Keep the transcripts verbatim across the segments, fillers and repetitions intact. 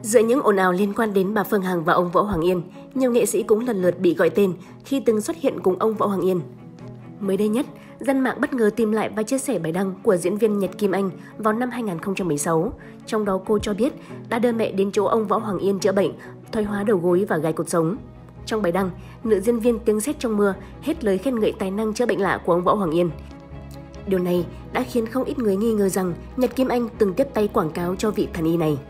Giữa những ồn ào liên quan đến bà Phương Hằng và ông Võ Hoàng Yên, nhiều nghệ sĩ cũng lần lượt bị gọi tên khi từng xuất hiện cùng ông Võ Hoàng Yên. Mới đây nhất, dân mạng bất ngờ tìm lại và chia sẻ bài đăng của diễn viên Nhật Kim Anh vào năm hai nghìn không trăm mười sáu. Trong đó cô cho biết đã đưa mẹ đến chỗ ông Võ Hoàng Yên chữa bệnh, thoái hóa đầu gối và gai cột sống. Trong bài đăng, nữ diễn viên tiếng sét trong mưa hết lời khen ngợi tài năng chữa bệnh lạ của ông Võ Hoàng Yên. Điều này đã khiến không ít người nghi ngờ rằng Nhật Kim Anh từng tiếp tay quảng cáo cho vị thần y này.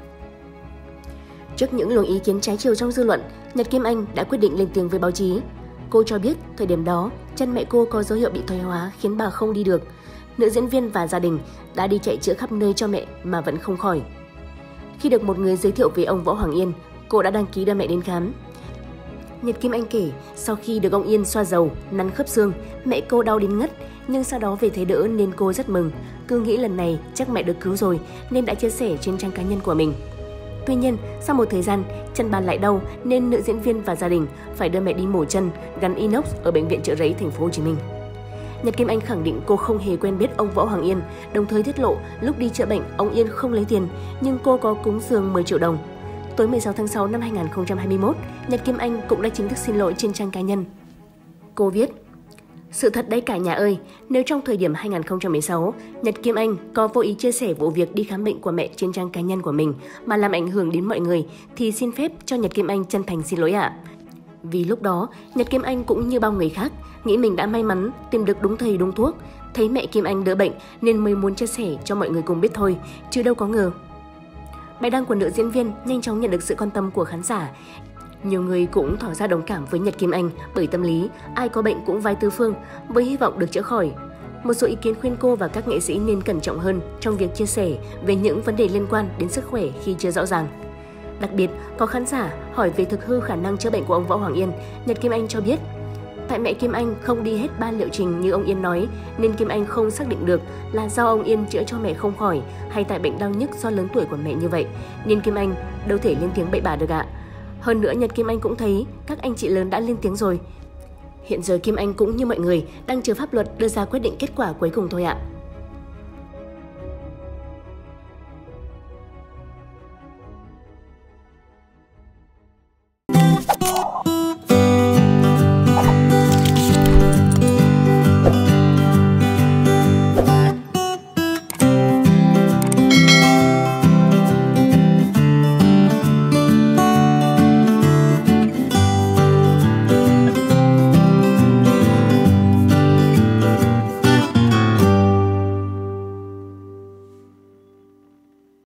Trước những luồng ý kiến trái chiều trong dư luận, Nhật Kim Anh đã quyết định lên tiếng với báo chí. Cô cho biết thời điểm đó, chân mẹ cô có dấu hiệu bị thoái hóa khiến bà không đi được. Nữ diễn viên và gia đình đã đi chạy chữa khắp nơi cho mẹ mà vẫn không khỏi. Khi được một người giới thiệu về ông Võ Hoàng Yên, cô đã đăng ký đưa mẹ đến khám. Nhật Kim Anh kể, sau khi được ông Yên xoa dầu, nắn khớp xương, mẹ cô đau đến ngất, nhưng sau đó về thấy đỡ nên cô rất mừng. Cứ nghĩ lần này chắc mẹ được cứu rồi nên đã chia sẻ trên trang cá nhân của mình. Tuy nhiên, sau một thời gian, chân bà lại đau nên nữ diễn viên và gia đình phải đưa mẹ đi mổ chân gắn inox ở bệnh viện Chợ Rẫy, thành phố Hồ Chí Minh. Nhật Kim Anh khẳng định cô không hề quen biết ông Võ Hoàng Yên, đồng thời tiết lộ lúc đi chữa bệnh ông Yên không lấy tiền nhưng cô có cúng dường mười triệu đồng. Tối mười sáu tháng sáu năm hai nghìn không trăm hai mươi mốt, Nhật Kim Anh cũng đã chính thức xin lỗi trên trang cá nhân. Cô viết: "Sự thật đấy cả nhà ơi, nếu trong thời điểm hai nghìn không trăm mười sáu, Nhật Kim Anh có vô ý chia sẻ vụ việc đi khám bệnh của mẹ trên trang cá nhân của mình mà làm ảnh hưởng đến mọi người thì xin phép cho Nhật Kim Anh chân thành xin lỗi ạ." Vì lúc đó, Nhật Kim Anh cũng như bao người khác, nghĩ mình đã may mắn tìm được đúng thầy đúng thuốc, thấy mẹ Kim Anh đỡ bệnh nên mới muốn chia sẻ cho mọi người cùng biết thôi, chứ đâu có ngờ. Bài đăng của nữ diễn viên nhanh chóng nhận được sự quan tâm của khán giả. Nhiều người cũng tỏ ra đồng cảm với Nhật Kim Anh bởi tâm lý ai có bệnh cũng vai tư phương với hy vọng được chữa khỏi. Một số ý kiến khuyên cô và các nghệ sĩ nên cẩn trọng hơn trong việc chia sẻ về những vấn đề liên quan đến sức khỏe khi chưa rõ ràng. Đặc biệt, có khán giả hỏi về thực hư khả năng chữa bệnh của ông Võ Hoàng Yên. Nhật Kim Anh cho biết, tại mẹ Kim Anh không đi hết ba liệu trình như ông Yên nói, nên Kim Anh không xác định được là do ông Yên chữa cho mẹ không khỏi hay tại bệnh đau nhức do lớn tuổi của mẹ như vậy, nên Kim Anh đâu thể lên tiếng bậy bạ được ạ. Hơn nữa, Nhật Kim Anh cũng thấy các anh chị lớn đã lên tiếng rồi. Hiện giờ Kim Anh cũng như mọi người đang chờ pháp luật đưa ra quyết định kết quả cuối cùng thôi ạ.